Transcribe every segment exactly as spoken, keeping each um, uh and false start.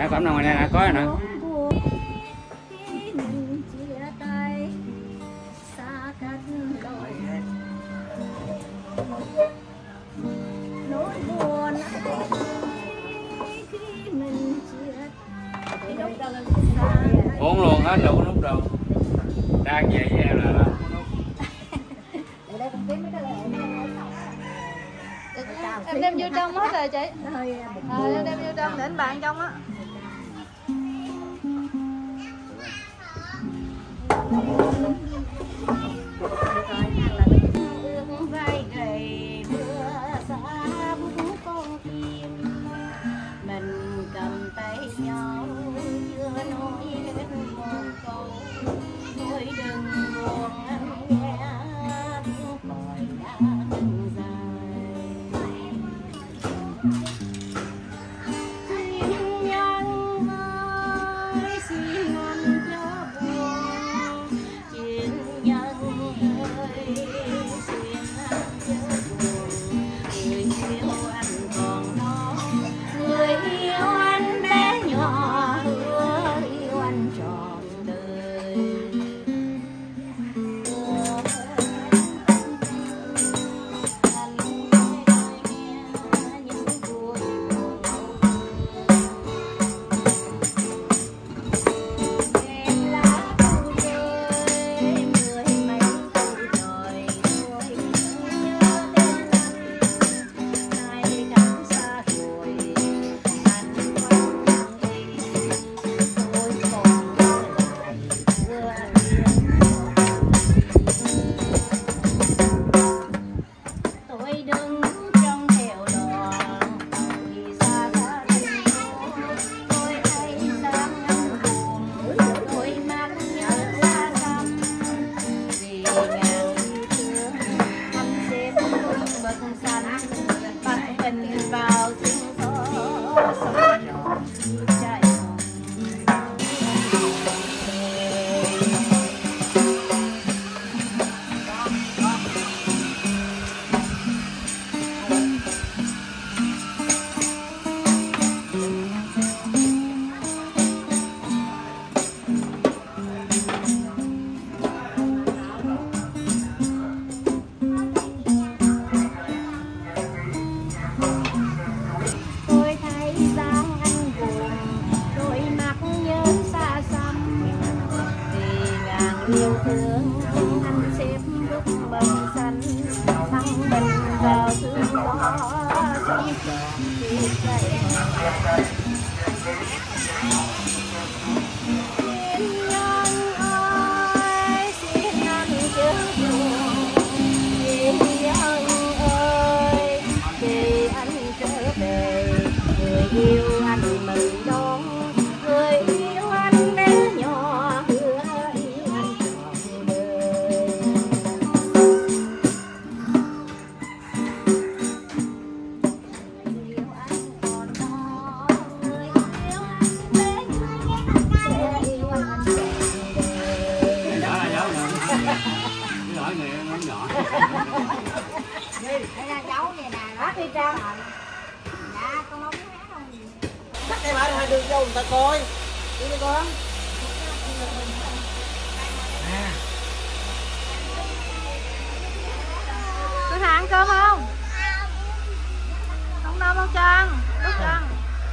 sản phẩm nào ngoài đây đã có rồi nè. Uống luôn hết đủ nút đâu. Đang về với em là đó. Em đem vô trong hết rồi chị. Ờ, em đem vô trong để anh bạn trong á. Mình cầm tay nhau chưa nói hết một câu, thôi đừng buồn anh nghe tiếng còi đã từng dài. Xin nhân ơi xin anh chớ buồn, xin nhân ơi xin anh chớ buồn, người yêu anh còn đó, người yêu anh bé nhỏ hứa yêu anh trọn đời. Anh hãy nghe những vui buồn em lá thu rơi mười mấy tuổi rồi thôi nhớ đến anh nay đã xa rồi. Anh vẫn đi tôi còn lại vừa tôi đứng trong theo đoàn vì xa đã tình tôi thấy sáng anh buồn đôi mắt nhớ xa xăm vì ngàn yêu thương anh xếp bức bậc xanh bắt tình vào tiếng gió sông tròn chạy tôi thấy dáng anh buồn đôi mắt nhớ xa xăm vì ngàn yêu thương anh xếp bức bần xanh băng mình vào sương gió sông tròn khi chạy. Xin nhân ơi xin anh chớ buồn, xin nhân ơi khi anh trở về, người yêu anh mừng đón, người yêu anh bé nhỏ hứa yêu anh trọn đời. Người yêu anh còn đó, người yêu anh bé nhỏ hứa yêu anh trọn đời. Nhỏ là nhỏ nè. Cái lỗi người em nó nhỏ. Đây là cháu này nè, hát đi Trang. Dạ, con không biết hát đâu. Chắc em ở hai đường vô người ta coi. Đi đi con. Tôi thà ăn cơm không? Không đâu đâu Trân. Lúc Trân.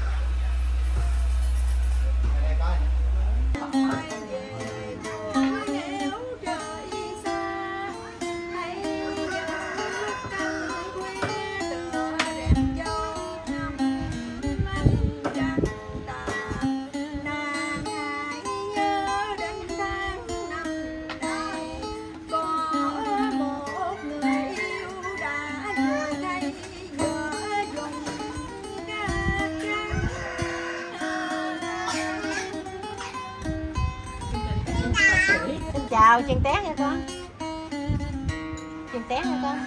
Chào Trần Tét nha con. Trần Tét nha con.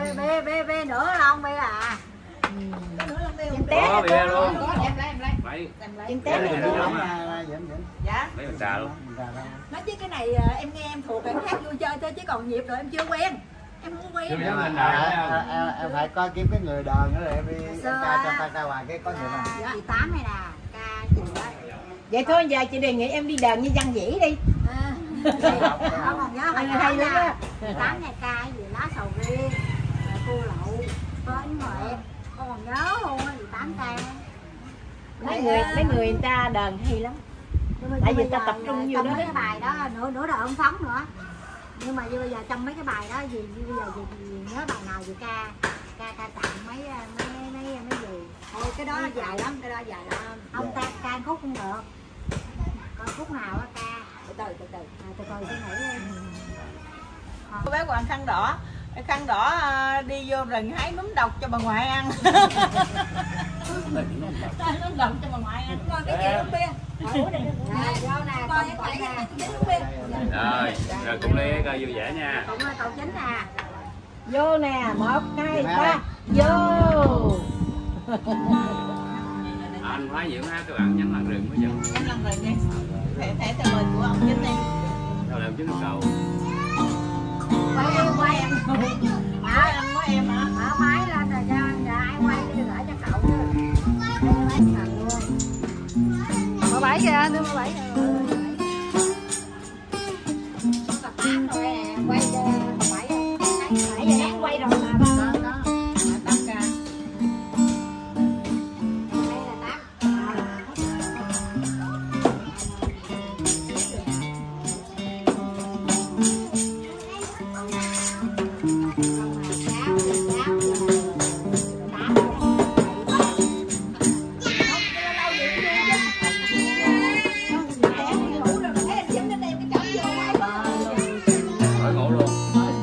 bê bê bê nữa không bê à? Có bia luôn. Em lấy, em lấy. Mấy. Em Cái lấy. này nước lắm á. Dạ. Mấy mình trà luôn. Nói chứ cái này em nghe em thuộc em hát vui chơi thôi chứ còn nhịp rồi em chưa quen. Em không quen. Chứ mà Em, trà em, em phải coi kiếm cái người đờn nữa rồi em đi em ca cho ta ca hoài cái có nhiều không? Dạ. Chị Tám này nè, ca chị đó. Vậy thôi giờ chị đề nghị em đi đờn như Văn Vĩ đi. À, không còn nhớ Hay hay lắm lắm á. Tám này ca gì lá sầu riêng, cua lậu, bánh huệ. Con còn nhớ luôn á, chị Tám ca. Mấy người mấy người người ta đờn hay lắm. Tại vì ta tập trung vô đó mấy đó. cái bài đó nửa nửa đời ông phóng nữa. Nhưng mà bây giờ trong mấy cái bài đó gì bây giờ gì, gì nhớ bài nào gì ca ca ca tặng mấy mấy mấy mấy gì thôi cái đó dài lắm cái đó dài lắm ông ta ca khúc không được coi khúc nào á ca từ từ từ từ à, từ từ suy nghĩ lên. Cô bé Hoàng khăn đỏ khăn đỏ đi vô rừng hái núm độc cho bà ngoại ăn. Núm độc cho bà ngoại ăn. Coi cái gì uống bia uống đi nè vô nè coi phải nè uống bia Rồi, rồi cũng đi coi vui vẻ nha. cũng là cậu chính nè Vô nè, một, hai, ba, vô. Anh phải Diệu hát các bạn nhắn lần rừng mới giờ. Em lần rừng đi. Thể thể theo lời của ông chính đi. Rồi làm chứ nước cầu. quay em quay em Mở em có em hả? mở máy lên rồi cho cho ai quay đi gửi cho cậu chứ đây máy thằng luôn Mở bảy kìa, đưa mở bảy kìa. tập tám rồi nè quay cho bảy bảy giờ đang quay rồi mà đó đó Tám ca. đây là tám Khỏi ngủ luôn.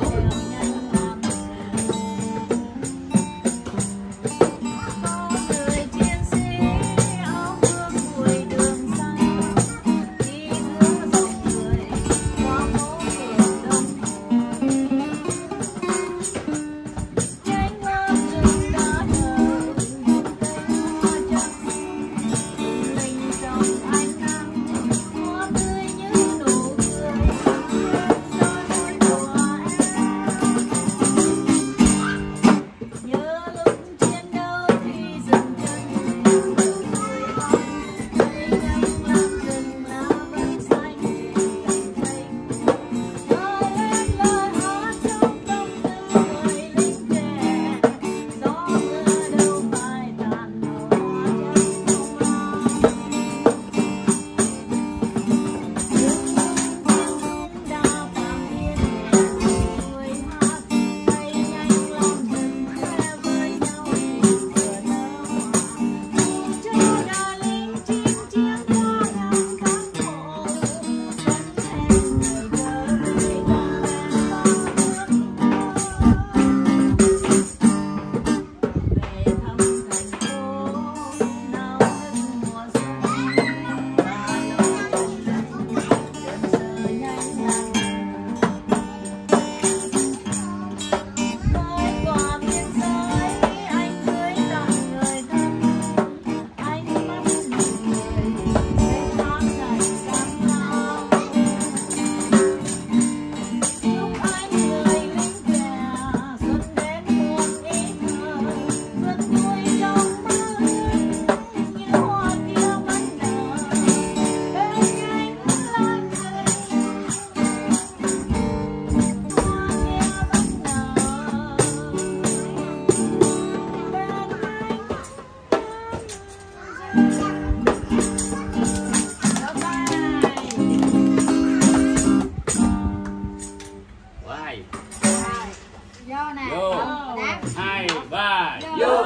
vô nè Vô. đáp Hai, ba, vô.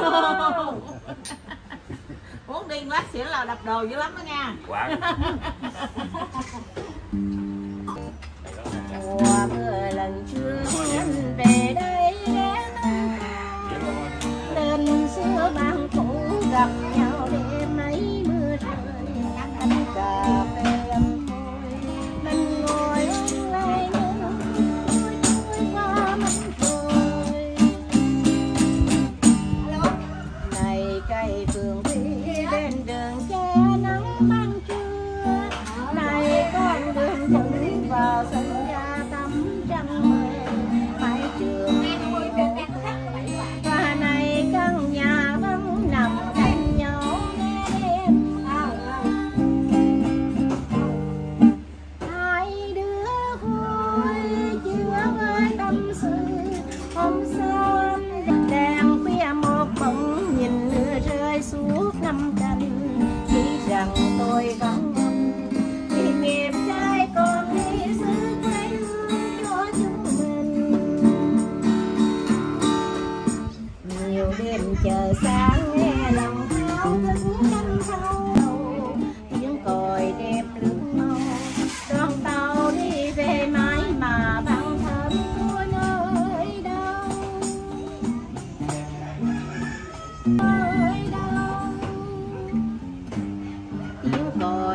Uống điên lát xỉu là đập đồ dữ lắm đó nha. Quảng. Mùa mưa lần trước muốn về đây ghé lên xưa mang cũ gặp nhau đêm ấy mưa trời anh cà phê lâm thôi mình ngồi ôn lại nhớ vui vui qua mong thôi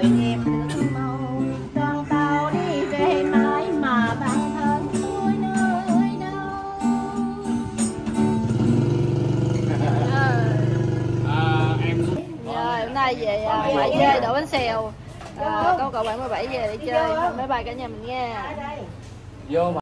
em thương màu đoàn tàu đi về mãi mà bản thân tôi nơi đâu. À, em Rồi hôm nay về à, ngoại chơi đổ bánh xèo. À, có cậu bạn mười bảy về để chơi. Bye bye cả nhà mình nha. vô mà